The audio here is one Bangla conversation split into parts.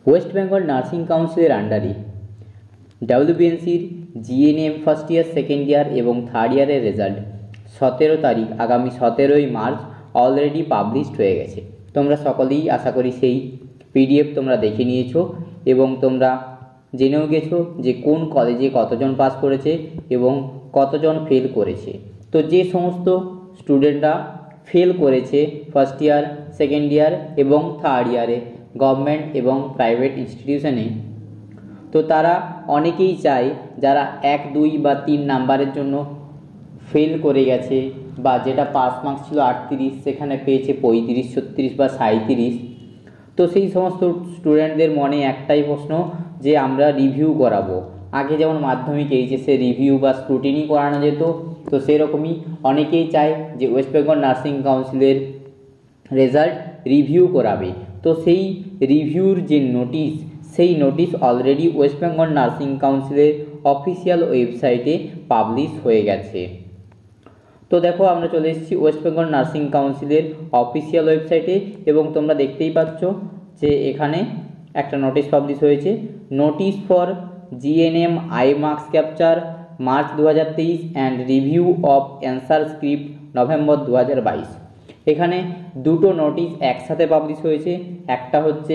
ওয়েস্ট বেঙ্গল নার্সিং কাউন্সিলের আন্ডারে ডাব্লিউবিএনসির GNM first year, second year এবং থার্ড ইয়ারের রেজাল্ট 17 তারিখ, আগামী 17ই মার্চ অলরেডি পাবলিশড হয়ে গেছে। তোমরা সকলেই আশা করি সেই পিডিএফ তোমরা দেখে নিয়েছো এবং তোমরা জেনেও গেছো যে কোন কলেজে কতজন পাস করেছে এবং কতজন ফেল করেছে। তো যে সমস্ত স্টুডেন্টরা ফেল করেছে ফার্স্ট ইয়ার, সেকেন্ড ইয়ার এবং থার্ড ইয়ারে গভর্নমেন্ট এবং প্রাইভেট ইনস্টিটিউশনে, তো তারা অনেকেই চায় যারা 1, 2 বা 3 নাম্বারের জন্য ফেল করে গেছে বা যেটা পাস মার্কস ছিল 38 সেখানে পেয়েছে 35, 36 বা 37। তো সেই সমস্ত স্টুডেন্টদের মনে একটাই প্রশ্ন যে আমরা রিভিউ করাবো। আগে যেমন মাধ্যমিক এইচএসে রিভিউ বা স্ক্রুটিনি করানো যেত, তো সেরকমই অনেকেই চায় যে ওয়েস্ট বেঙ্গল নার্সিং কাউন্সিলের রেজাল্ট রিভিউ করাবে। তো সেই রিভিউর যে নোটিশ, সেই notice already West Bengal nursing কাউন্সিলের অফিসিয়াল ওয়েবসাইটে পাবলিশ হয়ে গেছে। তো দেখো আমরা চলে এসেছি ওয়েস্ট বেঙ্গল নার্সিং কাউন্সিলের অফিসিয়াল ওয়েবসাইটে এবং তোমরা দেখতেই পাচ্ছ যে এখানে একটা নোটিশ পাবলিশ হয়েছে, notice for GNM I marks capture March 2023 and review of answer script November 2022। এখানে দুটো নোটিশ একসাথে পাবলিশ হয়েছে। একটা হচ্ছে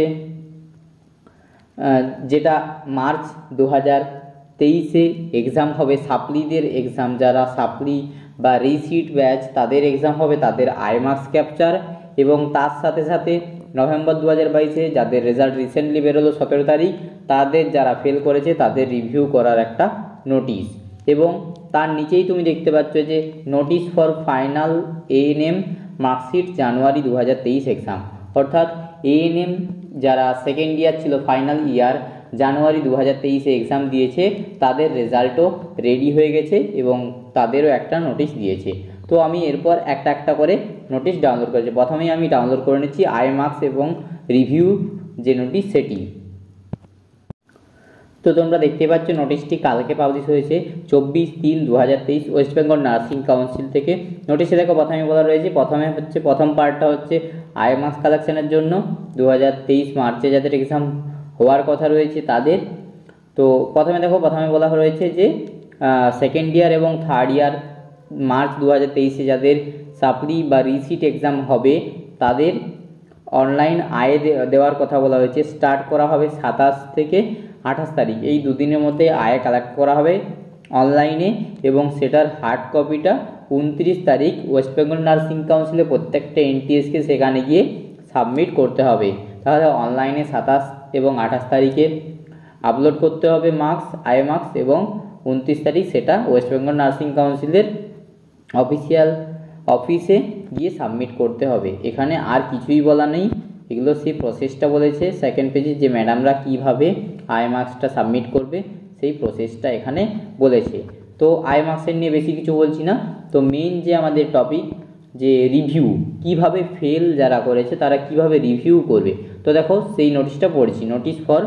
যেটা মার্চ 2023-এ এক্সাম হবে, সাপ্লিদের এক্সাম, যারা সাপ্লি বা রিসিট ব্যাচ তাদের এক্সাম হবে, তাদের আই মার্কস ক্যাপচার, এবং তার সাথে সাথে নভেম্বর 2022-এ যাদের রেজাল্ট রিসেন্টলি বেরোলো 17 তারিখ, তাদের যারা ফেল করেছে তাদের রিভিউ করার একটা নোটিশ। এবং তার নিচেই তুমি দেখতে পাচ্ছ যে notice for final ANM marksheet January 2023 exam, অর্থাৎ এএনএম যারা সেকেন্ড ইয়ার ছিল ফাইনাল ইয়ার জানুয়ারি 2023-এ এক্সাম দিয়েছে তাদের রেজাল্টও রেডি হয়ে গেছে এবং তাদেরও একটা নোটিশ দিয়েছে। তো আমি এরপর একটা একটা করে নোটিশ ডাউনলোড করেছি। প্রথমেই আমি ডাউনলোড করে নিচ্ছি আই মার্কস এবং রিভিউ যে নোটিশ সেটি। তো তোমরা দেখতে পাচ্ছ নোটিশটি কালকে পাবলিশ হয়েছে 24/3/2023 ওয়েস্ট বেঙ্গল নার্সিং কাউন্সিল থেকে। নোটিশে দেখো প্রথমে বলা রয়েছে, প্রথম পার্টটা হচ্ছে আই মার্কস কালেকশনের জন্য 2023 মার্চে যাদের এক্সাম হওয়ার কথা রয়েছে তাদের। তো প্রথমে বলা রয়েছে যে সেকেন্ড ইয়ার এবং থার্ড ইয়ার মার্চ 2023-এ যাদের সাপ্লি বা রিসিট এক্সাম হবে তাদের অনলাইন আয়ে দেওয়ার কথা বলা হয়েছে। স্টার্ট করা হবে 27 থেকে 28 তারিখ, এই দুদিনের মধ্যে আয়ে কালেক্ট করা হবে অনলাইনে এবং সেটার হার্ড কপিটা 29 তারিখ ওয়েস্ট বেঙ্গল নার্সিং কাউন্সিলে প্রত্যেকটা এনটিএসকে সেখানে গিয়ে সাবমিট করতে হবে। তাহলে অনলাইনে 27 এবং 28 তারিখে আপলোড করতে হবে মার্কস, আই মার্কস, এবং 29 তারিখ সেটা ওয়েস্ট বেঙ্গল নার্সিং কাউন্সিলের অফিসিয়াল অফিসে গিয়ে সাবমিট করতে হবে। এখানে আর কিছুই বলা নেই, এগুলো সেই প্রসেসটা বলেছে সেকেন্ড পেজে যে ম্যাডামরা কীভাবে আই মার্কসটা সাবমিট করবে সেই প্রসেসটা এখানে বলেছে। তো আই মার্কসের নিয়ে বেশি কিছু বলছি না। তো মেইন যে আমাদের টপিক যে রিভিউ, কিভাবে ফেল যারা করেছে তারা কিভাবে রিভিউ করবে। তো দেখো সেই নোটিশটা পড়ছি, notice for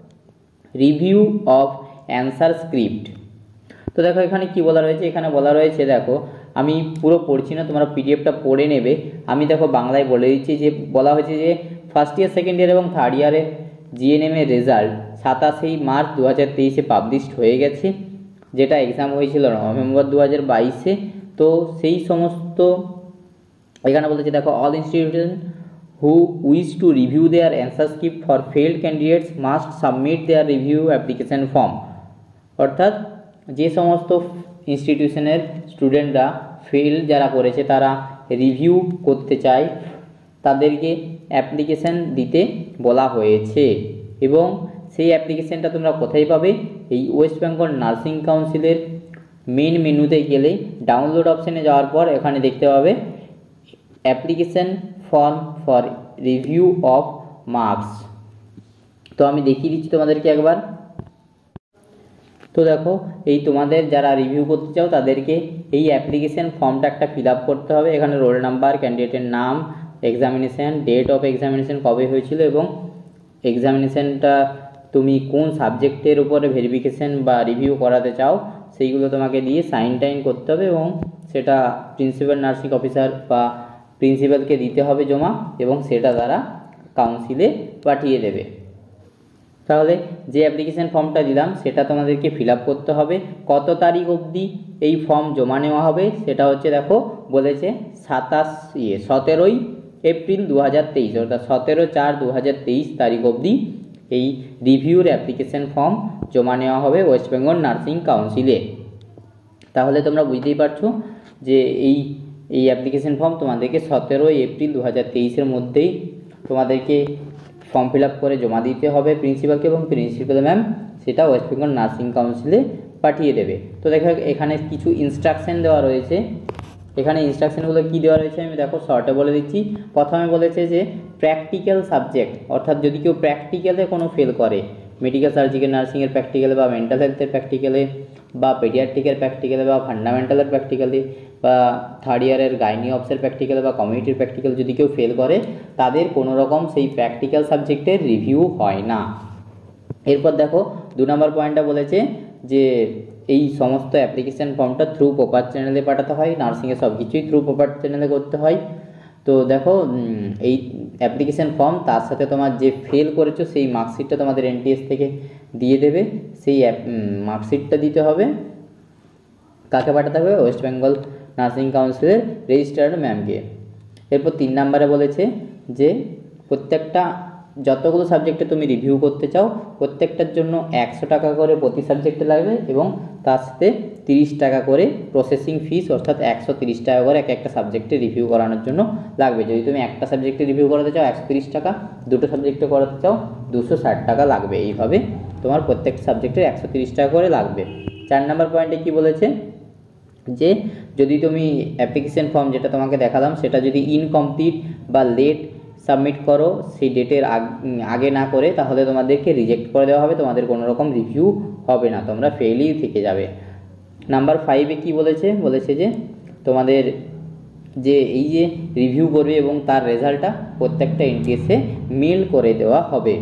review of answer script. তো দেখো এখানে কি বলা রয়েছে, এখানে বলা রয়েছে, দেখো আমি পুরো পড়ছি না, তোমরা পিডিএফটা পড়ে নেবে। আমি দেখো বাংলায় বলে দিচ্ছি যে বলা হয়েছে যে ফার্স্ট ইয়ার, সেকেন্ড ইয়ার এবং থার্ড ইয়ারে জিএনএম এর রেজাল্ট 27 মার্চ 2023-এ পাবলিশড হয়ে গেছে, যেটা এক্সাম হয়েছিল নভেম্বর 2022-এ। তো সেই সমস্ত এখানে বলেছে দেখো all institution who wish to review their answer script for failed candidates must submit their review application form। অর্থাৎ যে সমস্ত ইনস্টিটিউশনের স্টুডেন্টরা ফেল যারা করেছে তারা রিভিউ করতে চায় তাদেরকে অ্যাপ্লিকেশান দিতে বলা হয়েছে। এবং সেই অ্যাপ্লিকেশানটা তোমরা কোথায় পাবে, এই ওয়েস্ট বেঙ্গল নার্সিং কাউন্সিলের মেন মেনুতে গেলে ডাউনলোড অপশানে যাওয়ার পর এখানে দেখতে পাবে application form for review of marks. তো আমি দেখিয়ে দিচ্ছি তোমাদেরকে একবার। তো দেখো এই তোমাদের যারা রিভিউ করতে চাও তাদেরকে এই অ্যাপ্লিকেশান ফর্মটা একটা ফিল আপ করতে হবে। এখানে রোল নাম্বার, ক্যান্ডিডেটের নাম, এক্সামিনেশান, ডেট অফ এক্সামিনেশান কবে হয়েছিল এবং এক্সামিনেশানটা তুমি কোন সাবজেক্টের উপরে ভেরিফিকেশান বা রিভিউ করাতে চাও সেইগুলো তোমাকে দিয়ে সাইন টাইন করতে হবে এবং সেটা প্রিন্সিপাল নার্সিং অফিসার বা প্রিন্সিপালকে দিতে হবে জমা এবং সেটা তারা কাউন্সিলে পাঠিয়ে দেবে। তাহলে যে অ্যাপ্লিকেশন ফর্মটা দিলাম সেটা তোমাদেরকে ফিল আপ করতে হবে। কত তারিখ অবধি এই ফর্ম জমা নেওয়া হবে সেটা হচ্ছে দেখো বলেছে 17 এপ্রিল 2023, অর্থাৎ 17/4/2023 তারিখ অবধি এই রিভিউর অ্যাপ্লিকেশন ফর্ম জমা নেওয়া হবে ওয়েস্ট বেঙ্গল নার্সিং কাউন্সিলে। তাহলে তোমরা বুঝতেই পারছো যে এই অ্যাপ্লিকেশন ফর্ম তোমাদেরকে 17 এপ্রিল 2023 মধ্যেই তোমাদেরকে ফর্ম ফিল আপ করে জমা দিতে হবে প্রিন্সিপালকে, এবং প্রিন্সিপাল ম্যাম সেটা ওয়েস্ট বেঙ্গল নার্সিং কাউন্সিলে পাঠিয়ে দেবে। তো দেখো এখানে কিছু ইনস্ট্রাকশন দেওয়া রয়েছে। এখানে ইনস্ট্রাকশনগুলো কী দেওয়া রয়েছে আমি দেখো শর্টে বলে দিচ্ছি। প্রথমে বলেছে যে প্র্যাকটিক্যাল সাবজেক্ট, অর্থাৎ যদি কেউ প্র্যাকটিক্যালে কোনো ফেল করে, মেডিকেল সার্জিক্যাল নার্সিংয়ের প্র্যাকটিক্যালে বা মেন্টাল হেলথের প্র্যাকটিক্যালে বা পেডিয়াট্রিকের প্র্যাকটিক্যালে বা ফান্ডামেন্টালের প্র্যাকটিক্যালে বা থার্ড ইয়ারের গাইনি অপসের প্র্যাকটিক্যালে বা কমিউনিটির প্র্যাকটিক্যাল যদি কেউ ফেল করে, তাদের কোনো রকম সেই প্র্যাকটিক্যাল সাবজেক্টের রিভিউ হয় না। এরপর দেখো 2 নম্বর পয়েন্টটা বলেছে যে এই সমস্ত অ্যাপ্লিকেশন ফর্মটা থ্রু প্রপার চ্যানেলে পাঠাতে হয়, নার্সিংয়ে সব কিছুই থ্রু প্রপার চ্যানেলে করতে হয়। তো দেখো এই অ্যাপ্লিকেশন ফর্ম তার সাথে তোমার যে ফেল করেছো সেই মার্কশিটটা তোমাদের এনটিএস থেকে দিয়ে দেবে, সেই মার্কশিটটা দিতে হবে। কাকে পাঠাতে হবে? ওয়েস্ট বেঙ্গল নার্সিং কাউন্সিলের রেজিস্ট্রার্ড ম্যামকে। এরপর 3 নম্বরে বলেছে যে প্রত্যেকটা যতগুলো সাবজেক্টে তুমি রিভিউ করতে চাও প্রত্যেকটার জন্য 100 টাকা করে প্রতি সাবজেক্টে লাগবে, এবং তার সাথে 30 টাকা করে প্রসেসিং ফিস, অর্থাৎ 130 টাকা করে একটা সাবজেক্টে রিভিউ করানোর জন্য লাগবে। যদি তুমি একটা সাবজেক্টে রিভিউ করাতে চাও 130 টাকা, দুটো সাবজেক্টে করাতে চাও 260 টাকা লাগবে। এইভাবে তোমার প্রত্যেকটা সাবজেক্টের 130 টাকা করে লাগবে। 4 নম্বর পয়েন্টে কি বলেছে যে যদি তুমি অ্যাপ্লিকেশন ফর্ম যেটা তোমাকে দেখালাম সেটা যদি ইনকমপ্লিট বা লেট সাবমিট করো সেই ডেটের আগে না করে, তাহলে তোমাদেরকে রিজেক্ট করে দেওয়া হবে, তোমাদের কোনো রকম রিভিউ হবে না, তোমরা ফেলই থেকে যাবে। নাম্বার 5-এ কী বলেছে যে তোমাদের যে এই যে রিভিউ করবে এবং তার রেজাল্টটা প্রত্যেকটা এনটিএসে মেল করে দেওয়া হবে।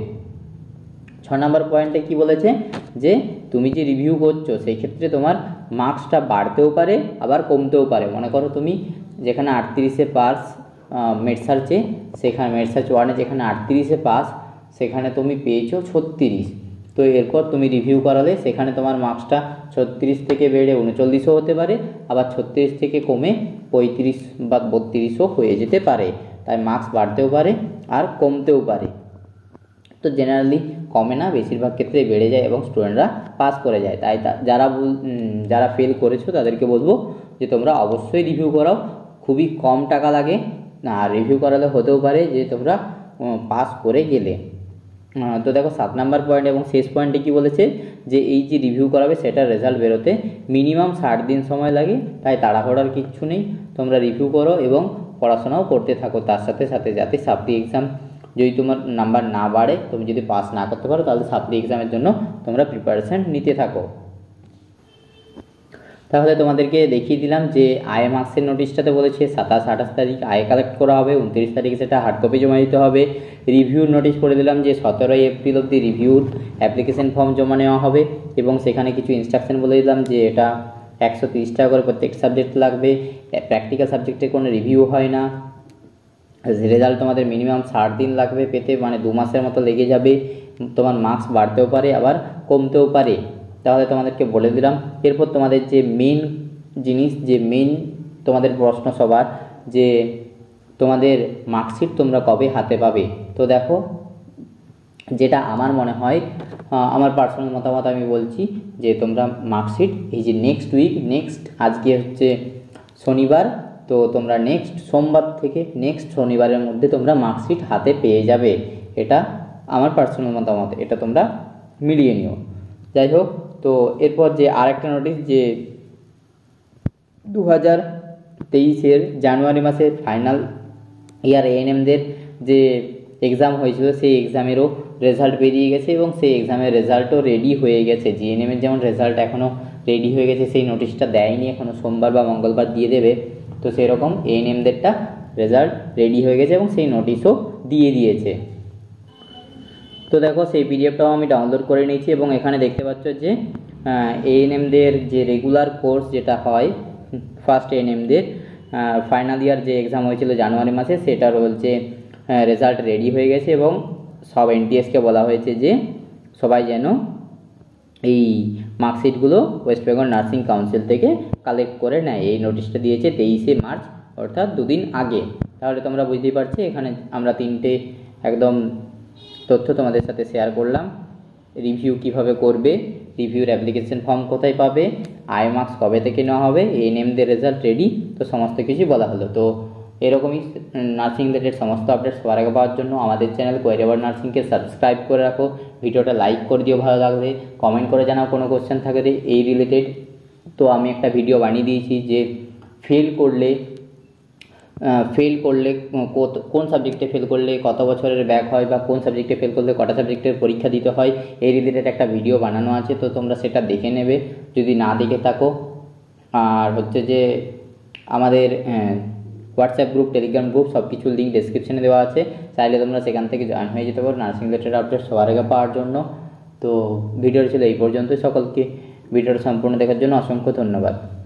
6 নম্বর পয়েন্টে কি বলেছে যে তুমি যে রিভিউ করছো সেই ক্ষেত্রে তোমার মার্কসটা বাড়তেও পারে আবার কমতেও পারে। মনে করো তুমি যেখানে 38-এ পাস মেড সার্চে, সেখানে মেড সার্চ 1-এ যেখানে 38-এ পাস সেখানে তুমি পেয়েছো 36, তো এরপর তুমি রিভিউ করালে সেখানে তোমার মার্কসটা 36 থেকে বেড়ে 39ও হতে পারে, আবার 36 থেকে কমে 35 বা 32ও হয়ে যেতে পারে। তাই মার্কস বাড়তেও পারে আর কমতেও পারে। তো জেনারেলি কমে না, বেশিরভাগ ক্ষেত্রে বেড়ে যায় এবং স্টুডেন্টরা পাস করে যায়। তাই যারা ফেল করেছো তাদেরকে বলবো যে তোমরা অবশ্যই রিভিউ করাও, খুবই কম টাকা লাগে, আর রিভিউ করালে হতেও পারে যে তোমরা পাস করে গেলে। তো দেখো 7 নম্বর পয়েন্ট এবং শেষ পয়েন্টে কি বলেছে যে এই যে রিভিউ করাবে সেটার রেজাল্ট বেরোতে মিনিমাম 60 দিন সময় লাগে। তাই তাড়াহুড়ার কিচ্ছু নেই, তোমরা রিভিউ করো এবং পড়াশোনাও করতে থাকো তার সাথে সাথে, যাতে সাপ্লি এক্সাম যদি তোমার নাম্বার না বাড়ে, তুমি যদি পাস না করতে পারো তাহলে সাপ্লি এক্সামের জন্য তোমরা প্রিপারেশান নিতে থাকো। তাহলে তোমাদেরকে দেখিয়ে দিলাম যে আয় মার্কসের নোটিশটাতে বলেছে 27-28 তারিখ আয় কালেক্ট করা হবে, 29 তারিখে সেটা হার্ড কপি জমা দিতে হবে। রিভিউর নোটিশ করে দিলাম যে 17 এপ্রিল অবধি রিভিউর অ্যাপ্লিকেশন ফর্ম জমা নেওয়া হবে, এবং সেখানে কিছু ইনস্ট্রাকশন বলে দিলাম যে এটা 130 টাকা করে প্রত্যেক সাবজেক্ট লাগবে, প্র্যাকটিক্যাল সাবজেক্টে কোনো রিভিউ হয় না, রেজাল্ট তোমাদের মিনিমাম 60 দিন লাগবে পেতে, মানে 2 মাসের মতো লেগে যাবে, তোমার মার্কস বাড়তেও পারে আবার কমতেও পারে। তাহলে তোমাদেরকে বলে দিলাম। এরপর তোমাদের যে মেন জিনিস, যে মেন তোমাদের প্রশ্ন সবার, যে তোমাদের মার্কশিট তোমরা কবে হাতে পাবে। তো দেখো যেটা আমার মনে হয়, আমার পার্সোনাল মতামত আমি বলছি যে তোমরা মার্কশিট এই যে নেক্সট আজকে হচ্ছে শনিবার, তো তোমরা নেক্সট সোমবার থেকে নেক্সট শনিবারের মধ্যে তোমরা মার্কশিট হাতে পেয়ে যাবে। এটা আমার পার্সোনাল মতামত, এটা তোমরা মিলিয়ে নিও। যাই হোক, তো এরপর যে আরেকটা নোটিশ যে 2023-এর জানুয়ারি মাসে ফাইনাল ইয়ার এএনএমদের যে এক্সাম হয়েছিল সেই এক্সামেরও রেজাল্ট বেরিয়ে গেছে, এবং সেই এক্সামের রেজাল্টও রেডি হয়ে গেছে। জিএনএমের যেমন রেজাল্ট এখনও রেডি হয়ে গেছে, সেই নোটিশটা দেয়নি এখনও, সোমবার বা মঙ্গলবার দিয়ে দেবে। তো সেরকম এএনএমদেরটা রেজাল্ট রেডি হয়ে গেছে এবং সেই নোটিশও দিয়ে দিয়েছে। তো দেখো সেই পিডিএফটাও আমি ডাউনলোড করে নিয়েছি, এবং এখানে দেখতে পাচ্ছ যে এএনএমদের যে রেগুলার কোর্স যেটা হয় ফার্স্ট এএনএমদের ফাইনাল ইয়ার যে এক্সাম হয়েছিল জানুয়ারি মাসে, সেটার হচ্ছে রেজাল্ট রেডি হয়ে গেছে, এবং সব এনটিএসকে বলা হয়েছে যে সবাই যেন এই মার্কশিটগুলো ওয়েস্ট বেঙ্গল নার্সিং কাউন্সিল থেকে কালেক্ট করে নেয়। এই নোটিশটা দিয়েছে 23শে মার্চ, অর্থাৎ দুদিন আগে। তাহলে তোমরা বুঝতেই পারছো, এখানে আমরা তিনটে একদম তথ্য তোমাদের সাথে শেয়ার করলাম। রিভিউ কিভাবে করবে, রিভিউর অ্যাপ্লিকেশন ফর্ম কোথায় পাবে, আইমার্কস কবে থেকে নেওয়া হবে, এএনএমদের রেজাল্ট রেডি, তো সমস্ত কিছুই বলা হলো। তো এরকমই নার্সিং রিলেটেড সমস্ত আপডেট সবার আগে পাওয়ার জন্য আমাদের চ্যানেল কোয়েরি অ্যাবাউট নার্সিংকে সাবস্ক্রাইব করে রাখো। ভিডিওটা লাইক করে দিও ভালো লাগলে, কমেন্ট করে জানাও কোনো কোশ্চেন থাকলে এই রিলেটেড। তো আমি একটা ভিডিও বানিয়ে দিয়েছি যে ফেল করলে কোন সাবজেক্টে ফেল করলে কত বছরের ব্যাক হয়, বা কোন সাবজেক্টে ফেল করলে কটা সাবজেক্টের পরীক্ষা দিতে হয়, এই রিলেটেড একটা ভিডিও বানানো আছে। তো তোমরা সেটা দেখে নেবে যদি না দেখে থাকো। আর হচ্ছে যে আমাদের হোয়াটসঅ্যাপ গ্রুপ, টেলিগ্রাম গ্রুপ সব কিছুর লিঙ্ক ডেসক্রিপশনে দেওয়া আছে, চাইলে তোমরা সেখান থেকে জয়েন হয়ে যেতে পারো নার্সিং রিলেটেড আপডেট সবার আগে পাওয়ার জন্য। তো ভিডিওটা ছিল এই পর্যন্তই। সকলকে ভিডিওটা সম্পূর্ণ দেখার জন্য অসংখ্য ধন্যবাদ।